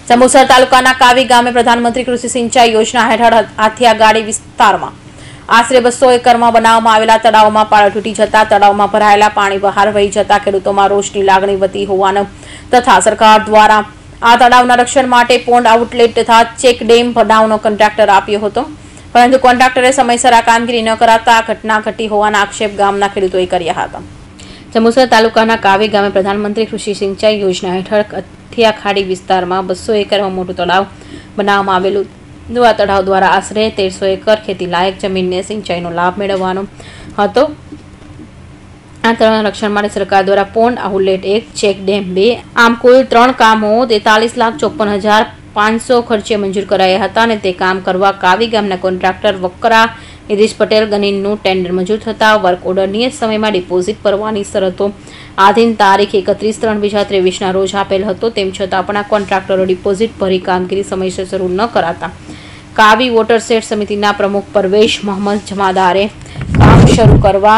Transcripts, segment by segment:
जंबूसर तालुकाना कावी गामे प्रधानमंत्री कृषि सिंचाई योजना हेठळ हाथियागाड़ी विस्तारमां आश्रे 200 एकरमां बनाववामां आवेला तळावमां पाळो तूटी जता तळावमां भराયેલા पाणी बहार वही जता खेडूतोमां रोषनी लागणी वधी होवानो तथा सरकार द्वारा आ तळावना रक्षण माटे पोन्ड आउटलेट तथा चेक डेम बनावવાનો कोन्ट्राक्टर आप्यो हतो, परंतु कोन्ट्राक्टरे समयसर आ कामगीरी न कराता घटना घटी होवाना आक्षेप गामना खेडूतोए कर्या हता। जंबूसर तालुकाना कावी गामे प्रधानमंत्री कृषि सिंचाई योजना हेठळ हथियाखाड़ी विस्तारमां 200 एकरमां मोटुं तळाव बनाववामां आवेલું आ तळाव द्वारा आश्रे 1300 एकड़ खेती लायक जमीनने सिंचाईनो लाभ मेळवવાનો હતો। आ तळावना रक्षण माटे सरकार द्वारा पोन्ड आउटलेट 1 चेक डेम 2 आम कुल 3 कामों 43,54,500 खर्चे मंजूर कराया हता अने ते काम करवा कावी गामना कोन्ट्राक्टर वक्करा निधीश पटेल गणिनનું टेन्डर मंजूर थता वर्क ऑर्डर नियत समयमां डिपोजिट भरवानी शरतो आधीन तारीख 31/3/2023 रोज आपेल हतो, तेम छतां पण आ कोन्ट्राक्टरो डिपोजिट भरी कामगीरी समयसर शरू न कराता कावी वोटरशेड समितिना प्रमुख परवेश मोहम्मद जमादारे काम शरू करवा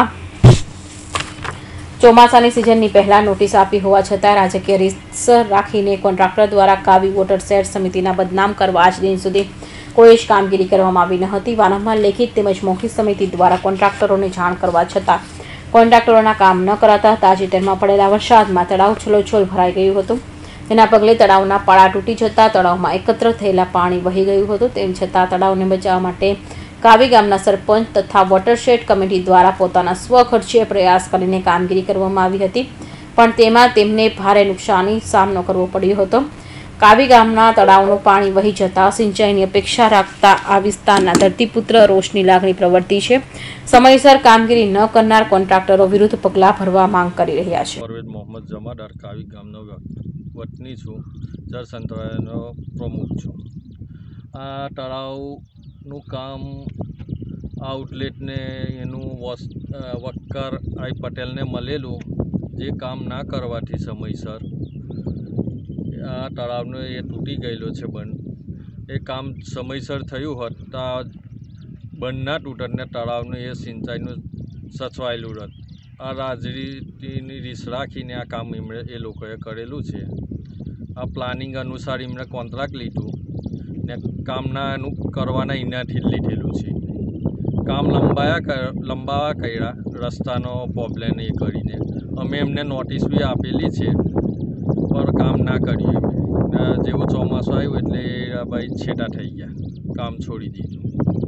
ચોમાસાની સિઝનની પહેલા નોટિસ આપી હોવા છતાં રાજકીય રીતસર રાખીને કોન્ટ્રાક્ટર દ્વારા કાવી વોટરશેડ સમિતિના બદનામ કરવા આજ દિન સુધી કોઈ જ કામગીરી કરવામાં આવી ન હતી। વારંવાર લેખિત તેમજ મૌખિક સમિતિ દ્વારા કોન્ટ્રાક્ટરોને જાણ કરવા છતાં કોન્ટ્રાક્ટરોના કામ ન કરાતા તાજેતરમાં પડેલા વરસાદમાં તળાવ છલોછલ ભરાઈ ગયું હતું, તેના પગલે તળાવના પાળા તૂટી જતા તળાવમાં એકત્ર થયેલા પાણી વહી ગયું હતું। તેમ છતાં તળાવને બચાવવા માટે कावी गामना सरपंच तथा वोटरशेड कमिटी द्वारा पोताना स्वखर्चे प्रयास करीने कामगीरी करवामां आवी हती, पण तेमां तेमने भारे नुकसानी सामनो करवो पड्यो हतो। कावी गामना तळावनुं पाणी वही जता सिंचाईनी अपेक्षा राखता आ विस्ताરના धरतीपुत्र रोषनी लागणी प्रवर्ती छे। समयसर कामगीरी न करनार कोन्ट्राक्टरो विरुद्ध पगलां भरवा मांग करी रह्या छे। परवेज मोहम्मद जमादार कावी गामनो वतनी छुं, जल संतोषनो प्रमुख छुं। आ तळावनुं काम आउटलेट ने एनु वक्कर आई पटेल ने मळेलुं, जे काम ना करवाथी समयसर आ तळावनो ए तूटी गयेलो छे बंध। ए काम समयसर थयुं होत तो बंध ना तूटत ने तळावनुं ए सिंचाईनुं सचवायेलुं रत। आ राजनीतिनी रीस राखीने आ काम ए लोकोए करेलुं छे। आ प्लानिंग अनुसार एमणे कॉन्ट्राक्ट लीधुं ने कामना करवाना एनाथी ज लीधेलुं छे। काम लंबावा कर्या रस्तानो प्रॉब्लेम ए करीने अमे एमने नोटिस बी आपेली छे, पर काम ना कर्युं। जेवुं ચોમાસું આવ્યું એટલે ભાઈ છેટા થઈ ગયા, કામ છોડી દીધું।